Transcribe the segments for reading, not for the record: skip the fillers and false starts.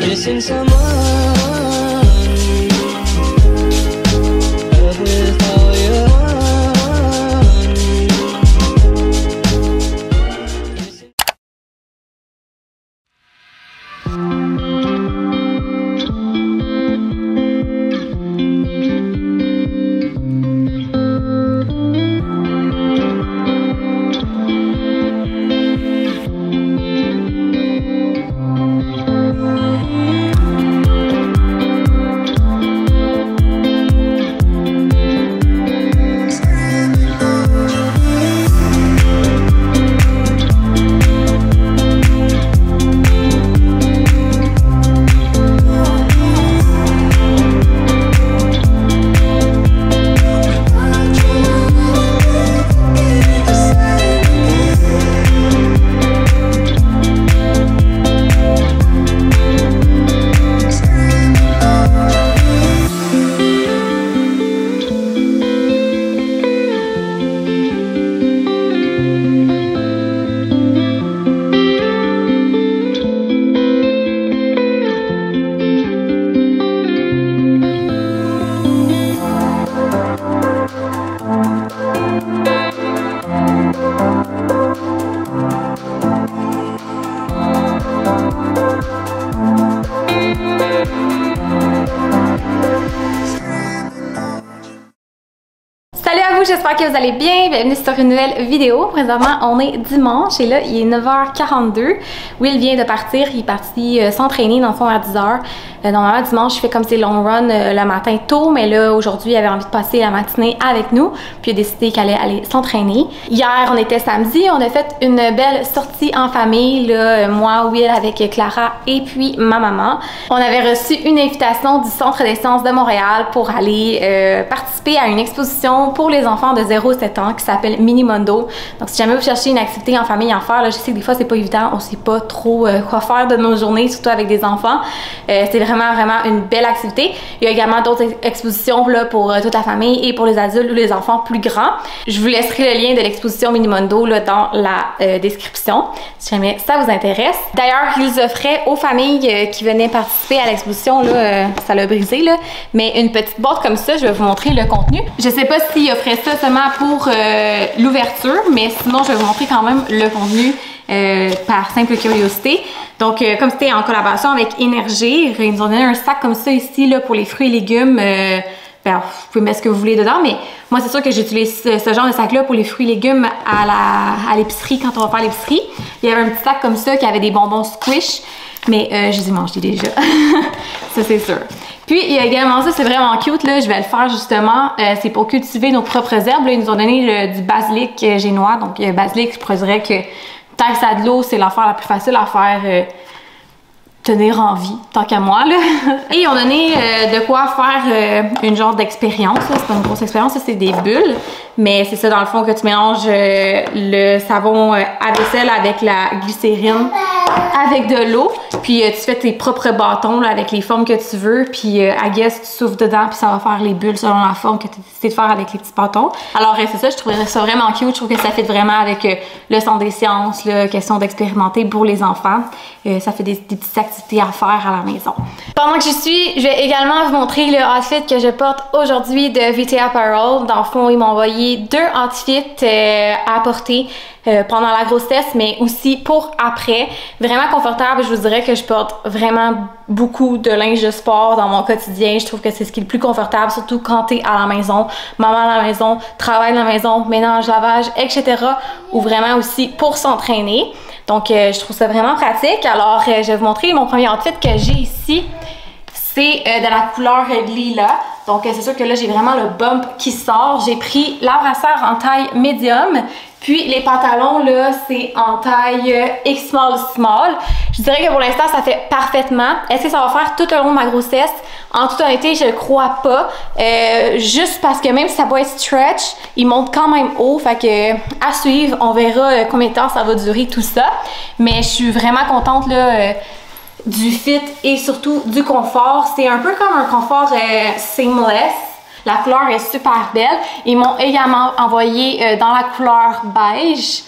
missing someone. Love with all your Salut à vous, j'espère que vous allez bien. Bienvenue sur une nouvelle vidéo. Présentement, on est dimanche et là, il est 9h42. Will vient de partir. Il est parti s'entraîner dans le fond à 10h. Normalement, dimanche, je fais comme ces long runs le matin tôt, mais là, aujourd'hui, il avait envie de passer la matinée avec nous. Puis il a décidé qu'elle allait aller s'entraîner. Hier, on était samedi. On a fait une belle sortie en famille. Là, moi, Will avec Clara et puis ma maman. On avait reçu une invitation du Centre des sciences de Montréal pour aller participer à une exposition pour les enfants de 0 à 7 ans qui s'appelle Minimondo. Donc si jamais vous cherchez une activité en famille à faire, là, je sais que des fois c'est pas évident, on sait pas trop quoi faire de nos journées, surtout avec des enfants. C'est vraiment une belle activité. Il y a également d'autres expositions là, pour toute la famille et pour les adultes ou les enfants plus grands. Je vous laisserai le lien de l'exposition Minimondo là, dans la description si jamais ça vous intéresse. D'ailleurs, ils offraient aux familles qui venaient participer à l'exposition, ça l'a brisé, là, mais une petite boîte comme ça, je vais vous montrer le contenu. Je sais pas s'ils offraient ça seulement pour l'ouverture, mais sinon je vais vous montrer quand même le contenu par simple curiosité. Donc comme c'était en collaboration avec Énergie, ils nous ont donné un sac comme ça ici là, pour les fruits et légumes. Ben, vous pouvez mettre ce que vous voulez dedans, mais moi c'est sûr que j'utilise ce genre de sac là pour les fruits et légumes à l'épicerie quand on va faire l'épicerie. Il y avait un petit sac comme ça qui avait des bonbons squish, mais je les ai mangés déjà. Ça c'est sûr. Puis il y a également ça, c'est vraiment cute là, je vais le faire justement, c'est pour cultiver nos propres herbes. Là, ils nous ont donné du basilic génois, donc basilic, je pourrais que tant que ça a de l'eau, c'est l'affaire la plus facile à faire tenir en vie, tant qu'à moi là. Et ils ont donné de quoi faire une genre d'expérience, c'est pas une grosse expérience, ça c'est des bulles, mais c'est ça dans le fond que tu mélanges le savon à vaisselle avec la glycérine avec de l'eau, puis tu fais tes propres bâtons là, avec les formes que tu veux, puis I guess tu souffles dedans puis ça va faire les bulles selon la forme que tu as décidé de faire avec les petits bâtons. Alors c'est ça, je trouverais ça vraiment cute, je trouve que ça fait vraiment avec le Centre des sciences, là, question d'expérimenter pour les enfants. Ça fait des petites activités à faire à la maison. Pendant que j'y suis, je vais également vous montrer le outfit que je porte aujourd'hui de VT Apparel. Dans le fond, ils m'ont envoyé 2 outfits à porter pendant la grossesse, mais aussi pour après. Vraiment confortable, je vous dirais que je porte vraiment beaucoup de linge de sport dans mon quotidien. Je trouve que c'est ce qui est le plus confortable, surtout quand t'es à la maison, maman à la maison, travail à la maison, ménage, lavage, etc. Ou vraiment aussi pour s'entraîner. Donc je trouve ça vraiment pratique. Alors je vais vous montrer mon premier outfit que j'ai ici. C'est de la couleur lilas. Donc c'est sûr que là j'ai vraiment le bump qui sort. J'ai pris la brassière en taille médium. Puis les pantalons là c'est en taille X small. Je dirais que pour l'instant ça fait parfaitement. Est-ce que ça va faire tout au long de ma grossesse? En toute honnêteté, je ne crois pas. Juste parce que même si ça va être stretch, il monte quand même haut. Fait que à suivre, on verra combien de temps ça va durer tout ça. Mais je suis vraiment contente là. Du fit et surtout du confort. C'est un peu comme un confort seamless. La couleur est super belle. Ils m'ont également envoyé dans la couleur beige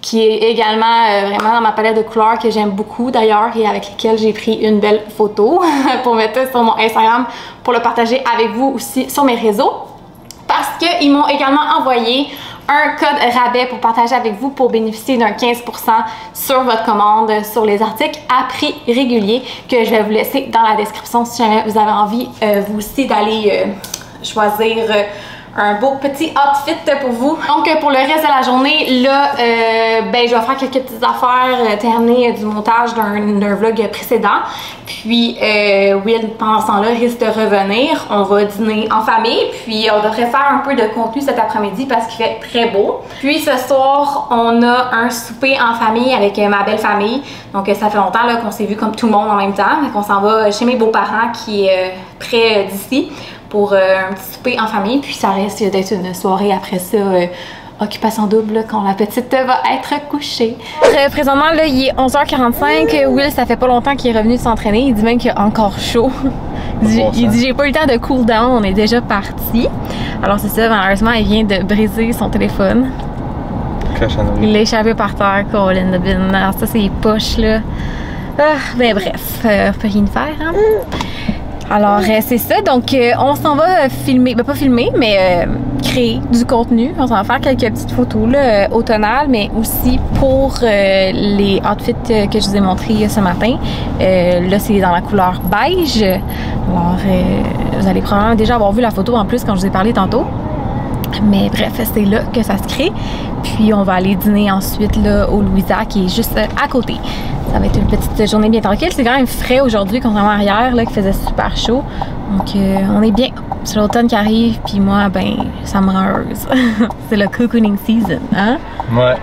qui est également vraiment dans ma palette de couleurs que j'aime beaucoup d'ailleurs et avec lesquelles j'ai pris une belle photo pour mettre ça sur mon Instagram pour le partager avec vous aussi sur mes réseaux. Parce qu'ils m'ont également envoyé un code rabais pour partager avec vous pour bénéficier d'un 15% sur votre commande sur les articles à prix régulier que je vais vous laisser dans la description si jamais vous avez envie vous aussi d'aller choisir un beau petit outfit pour vous. Donc pour le reste de la journée, là, ben, je vais faire quelques petites affaires, terminer du montage d'un vlog précédent. Puis Will, pendant ce temps-là, risque de revenir. On va dîner en famille, puis on devrait faire un peu de contenu cet après-midi parce qu'il fait très beau. Puis ce soir, on a un souper en famille avec ma belle famille. Donc ça fait longtemps qu'on s'est vu comme tout le monde en même temps. Donc on s'en va chez mes beaux-parents qui est près d'ici pour un petit souper en famille, puis ça risque d'être une soirée après ça, occupation double là, quand la petite va être couchée. Présentement, là, il est 11h45. Will, ça fait pas longtemps qu'il est revenu de s'entraîner. Il dit même qu'il a encore chaud. Il dit j'ai pas eu le temps de cool down, on est déjà parti. Alors c'est ça, malheureusement, il vient de briser son téléphone. Il l'a échappé par terre, Colin de Bin. Alors ça, c'est les poches là. Ah, ben bref, peut rien faire, hein? Alors, c'est ça. Donc, on s'en va filmer, ben pas filmer, mais créer du contenu. On s'en va faire quelques petites photos là, automnales, mais aussi pour les outfits que je vous ai montrés ce matin. Là, c'est dans la couleur beige. Alors, vous allez probablement déjà avoir vu la photo en plus quand je vous ai parlé tantôt. Mais bref, c'est là que ça se crée. Puis, on va aller dîner ensuite là, au Louisa, qui est juste à côté. Ça va être une petite journée bien tranquille. C'est quand même frais aujourd'hui, contrairement à hier, là, qui faisait super chaud. Donc, on est bien. C'est l'automne qui arrive, puis moi, ben, ça me rend heureuse. C'est le cocooning season, hein? Ouais.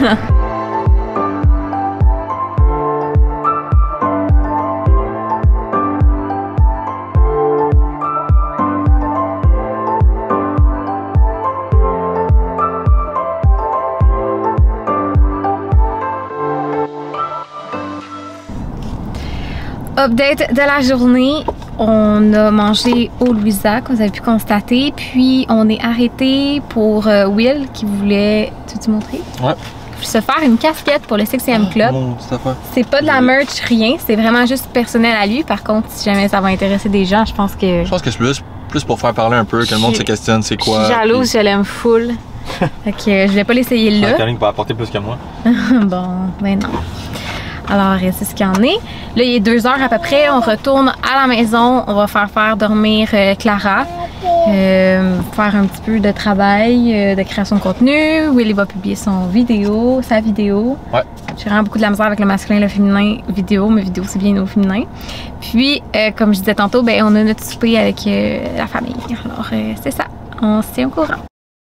Update de la journée, on a mangé au Louisa, comme vous avez pu constater, puis on est arrêté pour Will qui voulait, tu veux te montrer? Ouais. Se faire une casquette pour le 6e club. C'est pas de la merch, rien, c'est vraiment juste personnel à lui. Par contre, si jamais ça va intéresser des gens, je pense que... Je pense que c'est plus pour faire parler un peu, que le monde se questionne c'est quoi. Je suis jalouse, je l'aime full. Fait que je vais pas l'essayer là. Caroline va apporter plus que moi. Bon, ben non. Alors, c'est ce qu'il y en est. Là, il est 2 heures à peu près. On retourne à la maison. On va faire dormir Clara. Faire un petit peu de travail, de création de contenu. Will va publier sa vidéo. Ouais. J'ai vraiment beaucoup de la misère avec le masculin et le féminin vidéo. Mais vidéo, c'est bien au féminin. Puis, comme je disais tantôt, ben, on a notre souper avec la famille. Alors, c'est ça. On se tient au courant.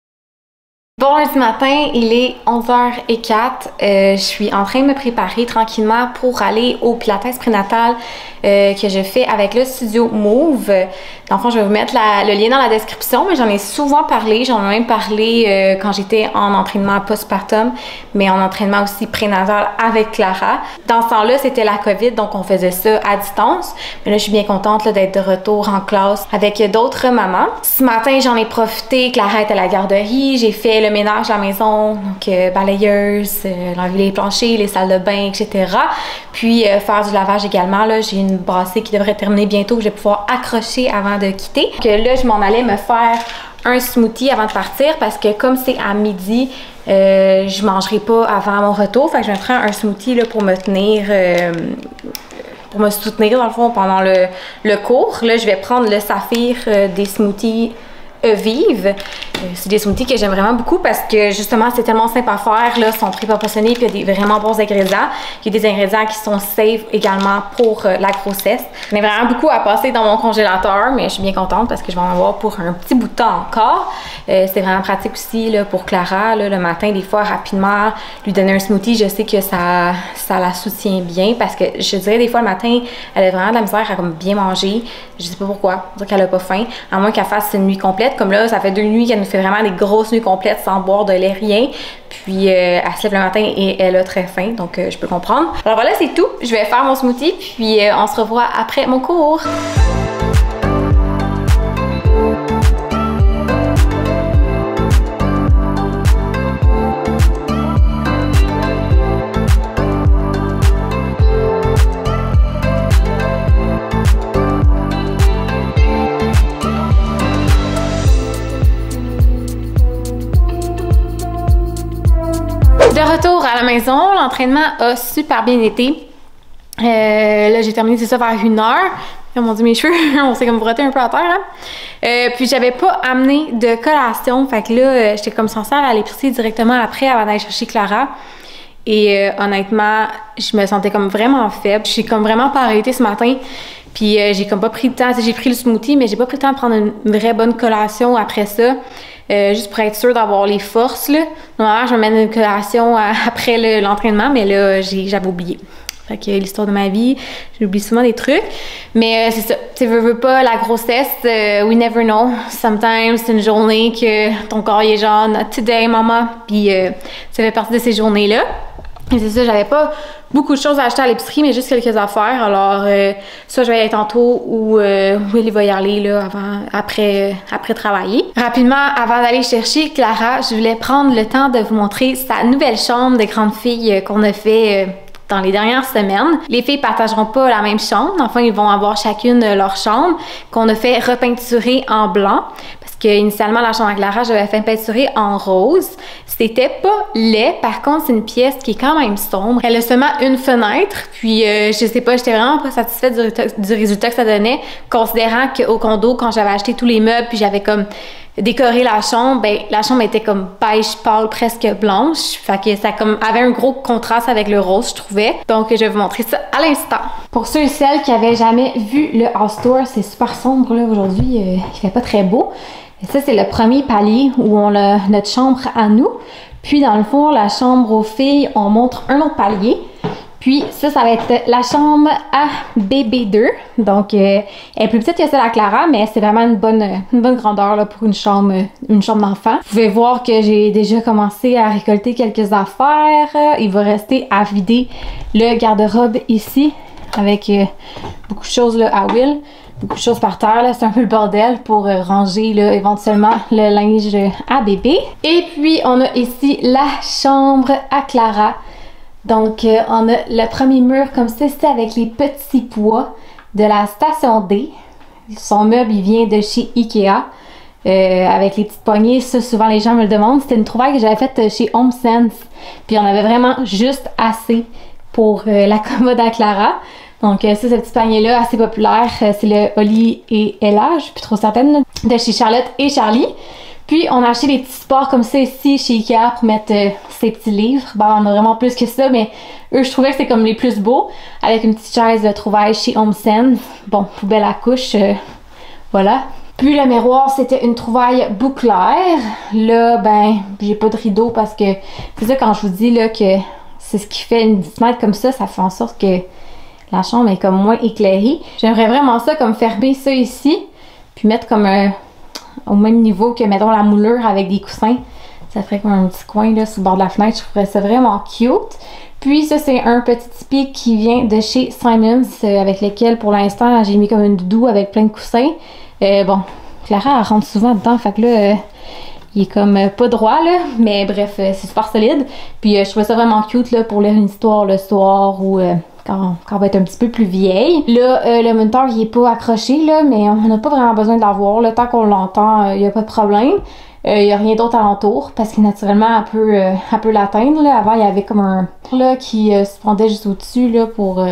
Bon lundi matin, il est 11h04. Je suis en train de me préparer tranquillement pour aller au Pilates prénatal que je fais avec le studio Move. Dans le fond, je vais vous mettre le lien dans la description, mais j'en ai souvent parlé. J'en ai même parlé quand j'étais en entraînement postpartum, mais en entraînement aussi prénatal avec Clara. Dans ce temps-là, c'était la COVID, donc on faisait ça à distance. Mais là, je suis bien contente d'être de retour en classe avec d'autres mamans. Ce matin, j'en ai profité. Clara était à la garderie. J'ai fait le ménage à la maison, donc balayeuse, laver les planchers, les salles de bain, etc. Puis faire du lavage également. J'ai une brassée qui devrait terminer bientôt que je vais pouvoir accrocher avant de quitter. Donc là, je m'en allais me faire un smoothie avant de partir parce que comme c'est à midi, je mangerai pas avant mon retour. Fait que je me ferai un smoothie là, pour me tenir... pour me soutenir dans le fond pendant le cours. Là, je vais prendre le Saphir des smoothies Vive. C'est des smoothies que j'aime vraiment beaucoup parce que justement c'est tellement simple à faire, là, sont préproportionnés puis il y a des vraiment bons ingrédients. Il y a des ingrédients qui sont safe également pour la grossesse. J'en ai vraiment beaucoup à passer dans mon congélateur, mais je suis bien contente parce que je vais en avoir pour un petit bout de temps encore. C'est vraiment pratique aussi là, pour Clara, là, le matin, des fois rapidement, lui donner un smoothie, je sais que ça la soutient bien parce que je dirais des fois le matin, elle a vraiment de la misère à comme bien manger. Je sais pas pourquoi, on dirait qu'elle a pas faim, à moins qu'elle fasse une nuit complète. Comme là, ça fait 2 nuits qu'elle nous fait vraiment des grosses nuits complètes sans boire de lait, rien. Puis elle se lève le matin et elle a très faim, donc je peux comprendre. Alors voilà, c'est tout. Je vais faire mon smoothie, puis on se revoit après mon cours. à la maison. L'entraînement a super bien été. Là, j'ai terminé, c'est ça, vers 1h. Oh mon Dieu, mes cheveux, on s'est comme frotté un peu à terre, hein? Puis j'avais pas amené de collation. Fait que là, j'étais comme censée aller à l'épicerie directement après avant d'aller chercher Clara. Et honnêtement, je me sentais comme vraiment faible. J'ai comme vraiment pas arrêté ce matin. Puis j'ai comme pas pris le temps. J'ai pris le smoothie, mais j'ai pas pris le temps de prendre une vraie bonne collation après ça. Juste pour être sûre d'avoir les forces, là. Normalement, je me mets une collation après l'entraînement, mais là, j'avais oublié. Fait que l'histoire de ma vie, j'oublie souvent des trucs. Mais c'est ça, tu veux pas, la grossesse, we never know. Sometimes, c'est une journée que ton corps il est genre, not today, maman. Puis ça fait partie de ces journées-là. Et c'est ça, j'avais pas beaucoup de choses à acheter à l'épicerie, mais juste quelques affaires. Alors, ça, je vais y aller tantôt ou Willy va y aller là, après travailler. Rapidement, avant d'aller chercher Clara, je voulais prendre le temps de vous montrer sa nouvelle chambre de grande fille qu'on a fait dans les dernières semaines. Les filles partageront pas la même chambre. Enfin, ils vont avoir chacune leur chambre qu'on a fait repeinturer en blanc. Parce que initialement, la chambre à Clara, j'avais fait peinturer en rose. C'était pas laid. Par contre, c'est une pièce qui est quand même sombre. Elle a seulement une fenêtre. Puis, je sais pas, j'étais vraiment pas satisfaite du résultat que ça donnait. Considérant qu'au condo, quand j'avais acheté tous les meubles, puis j'avais comme décoré la chambre, ben la chambre était comme beige pâle, presque blanche. Fait que ça comme avait un gros contraste avec le rose, je trouvais. Donc, je vais vous montrer ça à l'instant. Pour ceux et celles qui avaient jamais vu le house tour, c'est super sombre là aujourd'hui. Il fait pas très beau. Et ça, c'est le premier palier où on a notre chambre à nous. Puis, dans le fond, la chambre aux filles, on montre un autre palier. Puis ça va être la chambre à bébé 2. Donc, elle est plus petite que celle à Clara, mais c'est vraiment une bonne grandeur là, pour une chambre d'enfant. Vous pouvez voir que j'ai déjà commencé à récolter quelques affaires. Il va rester à vider le garde-robe ici, avec beaucoup de choses là, à Will. Beaucoup de choses par terre, c'est un peu le bordel pour ranger là, éventuellement le linge à bébé. Et puis, on a ici la chambre à Clara. Donc, on a le premier mur comme ça, c'est avec les petits poids de la station D. Son meuble, il vient de chez Ikea, avec les petites poignées. Ça, souvent, les gens me le demandent. C'était une trouvaille que j'avais faite chez HomeSense. Puis, on avait vraiment juste assez pour la commode à Clara. Donc, ça, ce petit panier-là, assez populaire, c'est le Oli et Ella, je suis plus trop certaine, de chez Charlotte et Charlie. Puis, on a acheté des petits supports comme ça ici chez Ikea pour mettre ces petits livres. Bon, on a vraiment plus que ça, mais eux, je trouvais que c'était comme les plus beaux. Avec une petite chaise de trouvaille chez HomeSense. Bon, poubelle à couche, voilà. Puis, le miroir, c'était une trouvaille bouclaire. Là, ben, j'ai pas de rideau parce que c'est ça quand je vous dis là que c'est ce qui fait une fenêtre comme ça fait en sorte que la chambre est comme moins éclairée. J'aimerais vraiment ça comme fermer ça ici, puis mettre comme au même niveau que, mettons, la moulure avec des coussins. Ça ferait comme un petit coin là sur le bord de la fenêtre. Je trouverais ça vraiment cute. Puis ça, c'est un petit tipi qui vient de chez Simons, avec lequel, pour l'instant, j'ai mis comme une doudou avec plein de coussins. Bon, Clara, elle rentre souvent dedans, fait que là, il est comme pas droit, là. Mais bref, c'est super solide. Puis je trouvais ça vraiment cute, là, pour lire une histoire le soir ou quand on va être un petit peu plus vieille. Là, le moniteur, il est pas accroché, là, mais on n'a pas vraiment besoin de l'avoir. Tant qu'on l'entend, il n'y a pas de problème. Il n'y a rien d'autre alentour parce que naturellement, elle peut l'atteindre. Avant, il y avait comme un là qui se pendait juste au-dessus là, pour...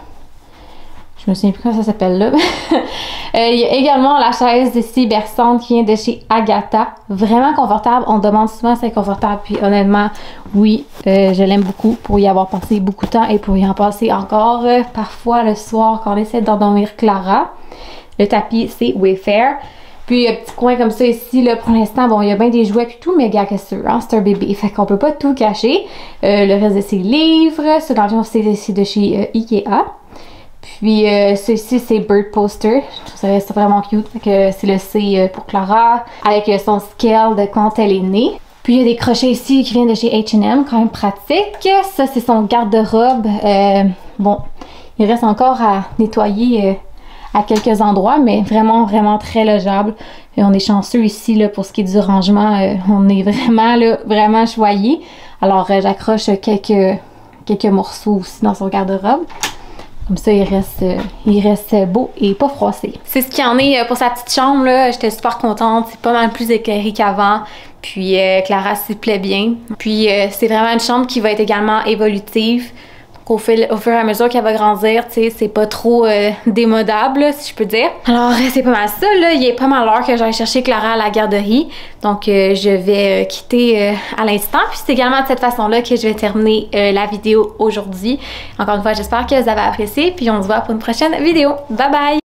je me souviens plus comment ça s'appelle là. Il y a également la chaise ici berçante qui vient de chez Agatha. Vraiment confortable. On demande souvent si c'est confortable. Puis honnêtement, oui, je l'aime beaucoup pour y avoir passé beaucoup de temps et pour y en passer encore parfois le soir quand on essaie d'endormir Clara. Le tapis, c'est Wayfair. Puis un petit coin comme ça ici, là, pour l'instant, bon, il y a bien des jouets et tout, mais gars, qu'est-ce que c'est un bébé. Fait qu'on peut pas tout cacher. Le reste de ses livres, ce dans c'est de chez Ikea. Puis ceci c'est Bird Poster. Je trouve ça vraiment cute. Fait que c'est le C pour Clara avec son scale de quand elle est née. Puis il y a des crochets ici qui viennent de chez H&M, quand même pratique. Ça c'est son garde-robe. Bon, il reste encore à nettoyer à quelques endroits, mais vraiment très logeable. Et on est chanceux ici là, pour ce qui est du rangement. On est vraiment là, vraiment choyé. Alors j'accroche quelques morceaux aussi dans son garde-robe. Comme ça, il reste beau et pas froissé. C'est ce qu'il y en est pour sa petite chambre, là. J'étais super contente. C'est pas mal plus éclairé qu'avant. Puis Clara s'y plaît bien. Puis c'est vraiment une chambre qui va être également évolutive. Au fur et à mesure qu'elle va grandir, tu sais, c'est pas trop démodable, là, si je peux dire. Alors, c'est pas mal ça, là. Il est pas mal l'heure que j'aille chercher Clara à la garderie. Donc, je vais quitter à l'instant. Puis, c'est également de cette façon-là que je vais terminer la vidéo aujourd'hui. Encore une fois, j'espère que vous avez apprécié. Puis, on se voit pour une prochaine vidéo. Bye bye!